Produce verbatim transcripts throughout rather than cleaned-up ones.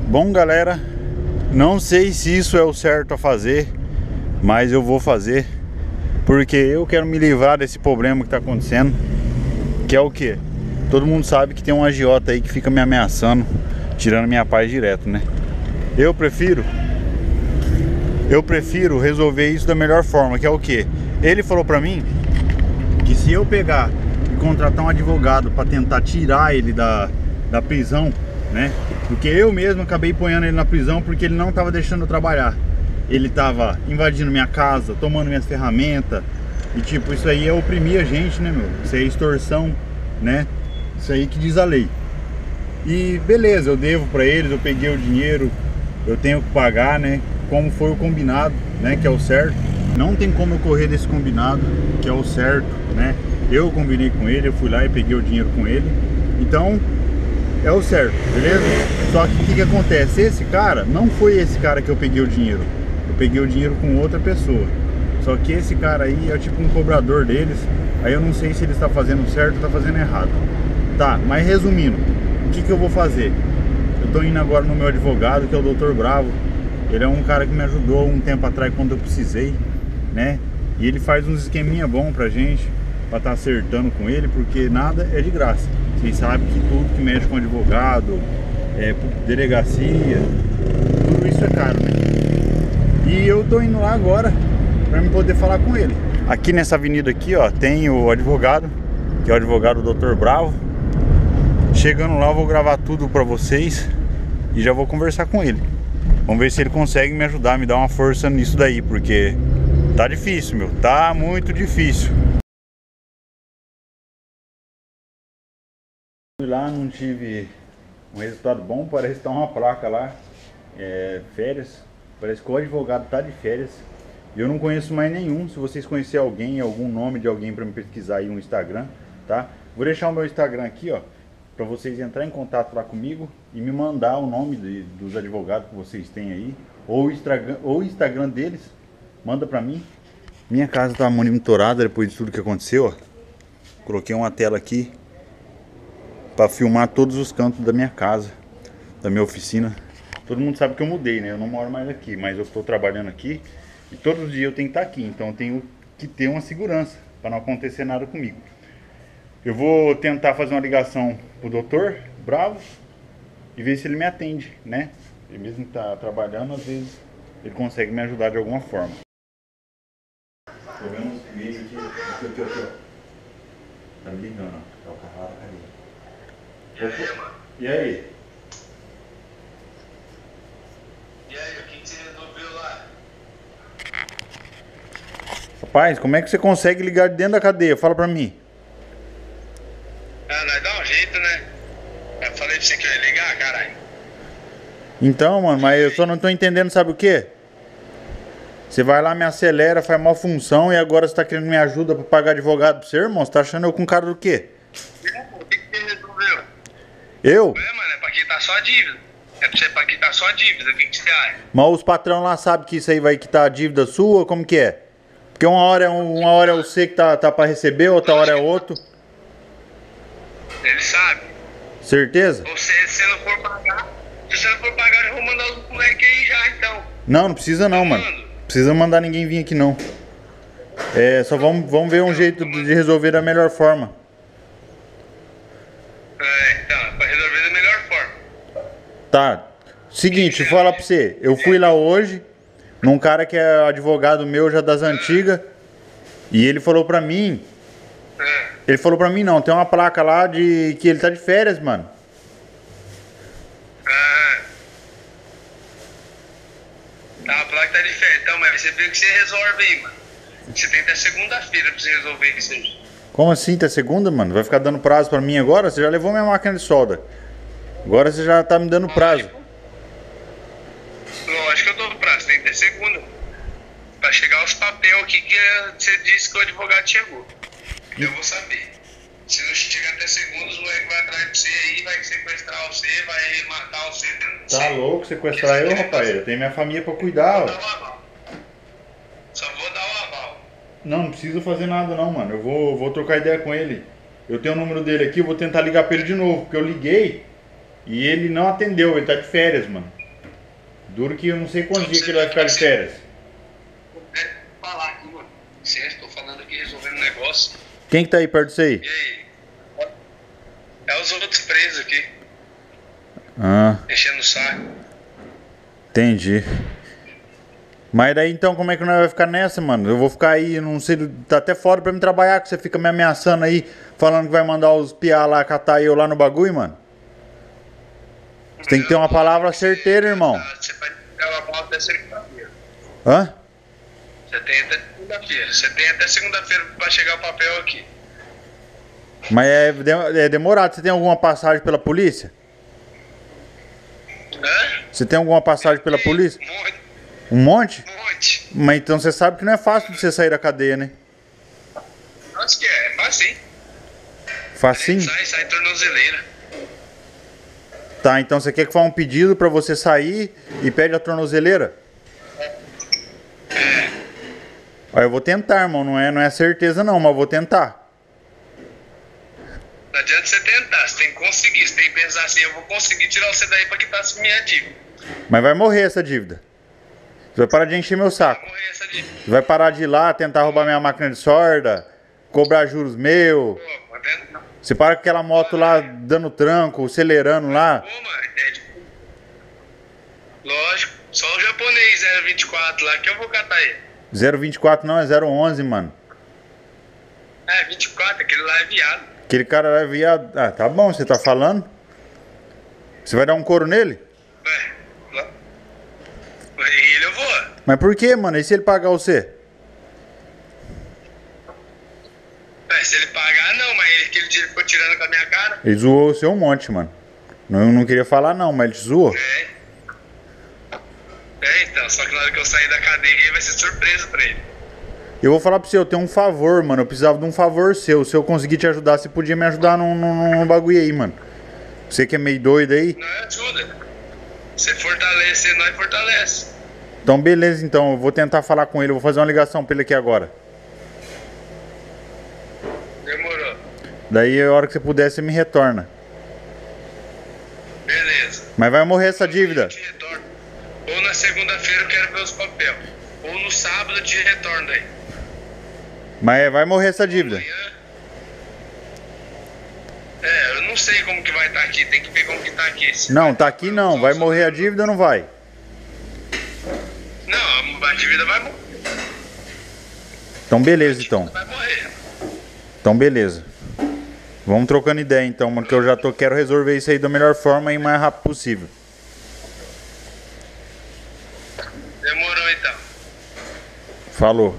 Bom, galera, não sei se isso é o certo a fazer, mas eu vou fazer, porque eu quero me livrar desse problema que está acontecendo, que é o que? Todo mundo sabe que tem um agiota aí que fica me ameaçando, tirando minha paz direto, né? Eu prefiro Eu prefiro resolver isso da melhor forma, que é o que? Ele falou pra mim que se eu pegar e contratar um advogado para tentar tirar ele da, da prisão, né? Porque eu mesmo acabei ponhando ele na prisão porque ele não estava deixando eu trabalhar. Ele estava invadindo minha casa, tomando minhas ferramentas. E tipo, isso aí é oprimir a gente, né, meu? Isso aí é extorsão, né? Isso aí que diz a lei. E beleza, eu devo pra eles, eu peguei o dinheiro, eu tenho que pagar, né? Como foi o combinado, né? Que é o certo. Não tem como eu correr desse combinado, que é o certo, né? Eu combinei com ele, eu fui lá e peguei o dinheiro com ele. Então, é o certo, beleza? Só que o que, que acontece? Esse cara, não foi esse cara que eu peguei o dinheiro. Eu peguei o dinheiro com outra pessoa. Só que esse cara aí é tipo um cobrador deles. Aí eu não sei se ele está fazendo certo ou está fazendo errado. Tá, mas resumindo, o que, que eu vou fazer? Eu tô indo agora no meu advogado, que é o doutor Bravo. Ele é um cara que me ajudou um tempo atrás quando eu precisei, né? E ele faz uns esqueminha bom pra gente, pra estar tá acertando com ele, porque nada é de graça. Vocês sabem que tudo que mexe com advogado, é, delegacia, tudo isso é caro, né? E eu tô indo lá agora pra me poder falar com ele. Aqui nessa avenida aqui, ó, tem o advogado, que é o advogado doutor Bravo. Chegando lá eu vou gravar tudo pra vocês e já vou conversar com ele. Vamos ver se ele consegue me ajudar, me dar uma força nisso daí, porque tá difícil, meu, tá muito difícil. Fui lá, não tive um resultado bom, parece que tá uma placa lá, é, férias, parece que o advogado tá de férias. E eu não conheço mais nenhum. Se vocês conhecerem alguém, algum nome de alguém para me pesquisar aí no Instagram, tá? Vou deixar o meu Instagram aqui, ó, para vocês entrarem em contato lá comigo e me mandar o nome de, dos advogados que vocês têm aí, ou o Instagram, ou o Instagram deles, manda pra mim. Minha casa tá monitorada depois de tudo que aconteceu, ó. Coloquei uma tela aqui para filmar todos os cantos da minha casa, da minha oficina. Todo mundo sabe que eu mudei, né? Eu não moro mais aqui, mas eu estou trabalhando aqui e todos os dias eu tenho que estar aqui, então eu tenho que ter uma segurança para não acontecer nada comigo. Eu vou tentar fazer uma ligação pro doutor Bravo e ver se ele me atende, né? Ele mesmo tá trabalhando, às vezes ele consegue me ajudar de alguma forma. Tô vendo uns e-mails aqui, aqui, aqui, aqui, ó. Tá me ligando, ó. Tá o Carrara, cadê? E aí, mano? E aí? E aí, o que, que você resolveu lá? Rapaz, como é que você consegue ligar de dentro da cadeia? Fala pra mim. Ah, nós dá um jeito, né? Eu falei pra você que eu ia ligar, caralho. Então, mano, mas eu só não tô entendendo, sabe o quê? Você vai lá, me acelera, faz mal função e agora você tá querendo me ajuda pra pagar advogado pra você, irmão? Você tá achando eu com cara do quê? O que, que você resolveu? Eu? É, mano, é pra quitar só a dívida. É pra você pra quitar só a dívida, o que, que você acha? Mas os patrão lá sabem que isso aí vai quitar a dívida sua, como que é? Porque uma hora é, um, uma hora é você que tá, tá pra receber, outra hora é outro. Ele sabe. Certeza? Ou se você não for pagar, se você não for pagar, eu vou mandar os moleques aí já, então. Não, não precisa não, mano. Não precisa mandar ninguém vir aqui não. É, só vamos, vamos ver um jeito de resolver da melhor forma. É, então, é pra resolver da melhor forma. Tá. Seguinte, deixa eu falar pra você. Eu fui lá hoje, num cara que é advogado meu já das antigas, e ele falou pra mim... É. Ele falou pra mim não, tem uma placa lá de que ele tá de férias, mano. Ah. Tá, a placa tá de férias, então, mas você vê que você resolve aí, mano. Você tem até segunda-feira pra você resolver isso aí. Como assim, tá segunda, mano? Vai ficar dando prazo pra mim agora? Você já levou minha máquina de solda. Agora você já tá me dando prazo. Lógico que eu dou prazo, tem até segunda. Pra chegar os papéis aqui que você disse que o advogado chegou. Eu vou saber. Se não chegar até segunda, os moleques vão atrás de você aí, vai sequestrar você, vai matar você. Tá louco sequestrar eu, rapaz? Eu tenho minha família pra cuidar, ó. Só vou dar o aval. Não, não preciso fazer nada não, mano. Eu vou, vou trocar ideia com ele. Eu tenho o número dele aqui, eu vou tentar ligar pra ele de novo. Porque eu liguei E ele não atendeu, ele tá de férias, mano. Duro que eu não sei quantos dias que ele vai ficar de férias. É, falar aqui, mano. Certo, tô falando aqui, resolvendo um negócio. Quem que tá aí perto disso aí? E aí? É os outros presos aqui, Ah, enchendo o saco. entendi. Mas daí então como é que nós vai ficar nessa, mano? Eu vou ficar aí, não sei, tá até fora pra me trabalhar, que você fica me ameaçando aí, falando que vai mandar os piá lá catar eu lá no bagulho, mano. Você tem que ter uma palavra certeira, irmão. Você vai pegar uma moto até segunda-feira. Hã? Você tem até segunda-feira. Você tem até segunda-feira pra chegar o papel aqui. Mas é, de- é demorado. Você tem alguma passagem pela polícia? Hã? Você tem alguma passagem pela polícia? Um monte, Um monte? um monte. Mas então você sabe que não é fácil de você sair da cadeia, né? Acho que é, é fácil. Facinho? Sai, sai tornozeleira. Tá, então você quer que faça um pedido pra você sair e pede a tornozeleira? Ó, eu vou tentar, irmão. Não é, não é certeza não, mas eu vou tentar. Não adianta você tentar, você tem que conseguir. Você tem que pensar assim, eu vou conseguir tirar você daí pra quitar essa minha dívida. Mas vai morrer essa dívida. Você vai parar de encher meu saco. Vai morrer essa dívida. Você vai parar de ir lá tentar roubar minha máquina de solda, cobrar juros meu. Pô, tá vendo? Você para com aquela moto lá dando tranco, acelerando lá. Pô, mano, é tipo... Lógico, só o japonês zero vinte e quatro lá que eu vou catar ele. zero vinte e quatro não, é zero onze, mano. É, vinte e quatro, aquele lá é viado. Aquele cara lá é viado. Ah, tá bom, você tá falando? Você vai dar um couro nele? Ué, lá. Ele eu vou. Mas por quê, mano? E se ele pagar você? Ué, se ele pagar, não, mas ele, aquele dia ele ficou tirando com a minha cara. Ele zoou o seu monte, mano. Não, eu não queria falar não, mas ele te zoou. É. É, então, só que na hora que eu sair da cadeia vai ser surpresa pra ele. Eu vou falar pra você, eu tenho um favor, mano. Eu precisava de um favor seu. Se eu conseguir te ajudar, você podia me ajudar num, num, num bagulho aí, mano. Você que é meio doido aí. Não é ajuda. Você fortalece, nós fortalece. Então beleza, então. Eu vou tentar falar com ele. Eu vou fazer uma ligação pra ele aqui agora. Demorou. Daí a hora que você puder, você me retorna. Beleza. Mas vai morrer essa dívida. Eu te retorno. Ou na segunda-feira eu quero ver os papéis. Ou no sábado eu te retorno daí. Mas vai morrer essa dívida. Amanhã. É, eu não sei como que vai estar aqui. Tem que ver como que tá aqui. Se Não, vai- tá aqui não. Vai morrer a dívida ou não vai? Não, a dívida vai morrer. Então beleza, então. Vai morrer. Então beleza. Vamos trocando ideia então, mano, que eu já tô, quero resolver isso aí da melhor forma e o mais rápido possível. Demorou então. Falou.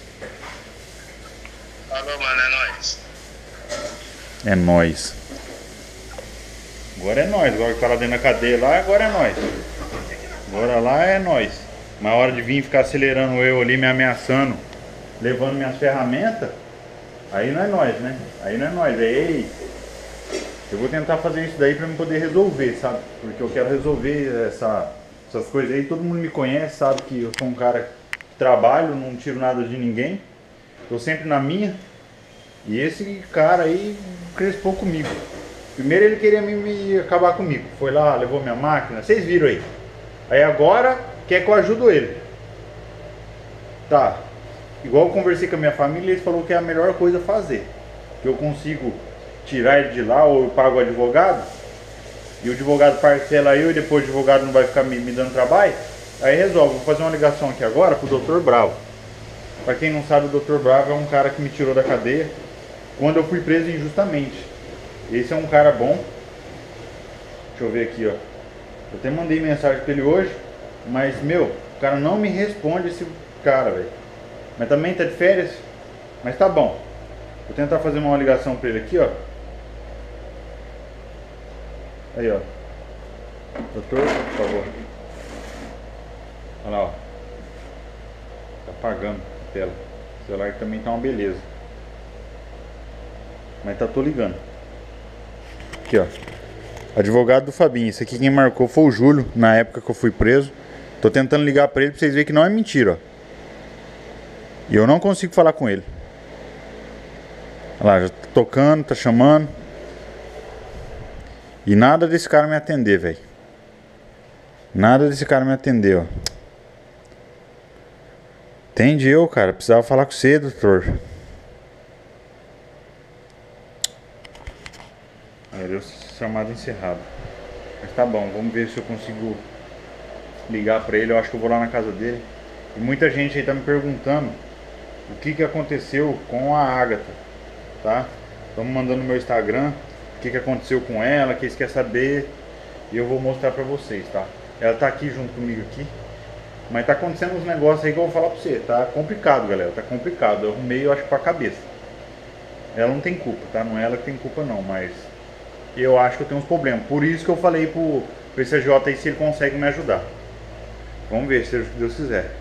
Falou, mano, é nóis. É nóis. Agora é nóis. Agora que tá lá dentro da cadeia lá, agora é nóis. Agora lá é nóis. Na hora de vir ficar acelerando eu ali, me ameaçando, levando minhas ferramentas, aí não é nóis, né? Aí não é nóis. Ei, eu vou tentar fazer isso daí pra me poder resolver, sabe? Porque eu quero resolver essa, essas coisas aí. Todo mundo me conhece, sabe que eu sou um cara que trabalho, não tiro nada de ninguém. Tô sempre na minha. E esse cara aí crespou comigo. Primeiro ele queria me, me acabar comigo. Foi lá, levou minha máquina. Vocês viram aí. Aí agora quer que eu ajudo ele. Tá. Igual eu conversei com a minha família, eles falaram que é a melhor coisa a fazer. Que eu consigo tirar ele de lá ou eu pago o advogado. E o advogado parcela eu e depois o advogado não vai ficar me, me dando trabalho. Aí resolve. Vou fazer uma ligação aqui agora pro doutor Bravo. Pra quem não sabe, o doutor Bravo é um cara que me tirou da cadeia quando eu fui preso injustamente. Esse é um cara bom. Deixa eu ver aqui, ó. Eu até mandei mensagem pra ele hoje, mas, meu, o cara não me responde, esse cara, velho. Mas também tá de férias, mas tá bom. Vou tentar fazer uma ligação pra ele aqui, ó. Aí, ó. Doutor, por favor. Olha lá, ó. Tá apagando a tela. O celular também tá uma beleza. Mas tá, tô ligando. Aqui, ó. Advogado do Fabinho. Esse aqui quem marcou foi o Júlio, na época que eu fui preso. Tô tentando ligar pra ele pra vocês verem que não é mentira, ó. E eu não consigo falar com ele. Olha lá, já tá tocando, tá chamando. E nada desse cara me atender, velho. Nada desse cara me atender, ó. Entende eu, cara? Precisava falar com você, doutor. Aí deu chamada encerrada. Mas tá bom, vamos ver se eu consigo ligar pra ele. Eu acho que eu vou lá na casa dele. E muita gente aí tá me perguntando o que que aconteceu com a Agatha, tá? Estamos mandando no meu Instagram o que que aconteceu com ela, que eles querem saber. E eu vou mostrar pra vocês, tá? Ela tá aqui junto comigo aqui. Mas tá acontecendo uns negócios aí que eu vou falar pra você. Tá complicado, galera, tá complicado. Eu arrumei, eu acho, pra cabeça. Ela não tem culpa, tá? Não é ela que tem culpa não, mas eu acho que eu tenho uns problemas. Por isso que eu falei pro, pro C J aí se ele consegue me ajudar. Vamos ver, seja o que Deus quiser.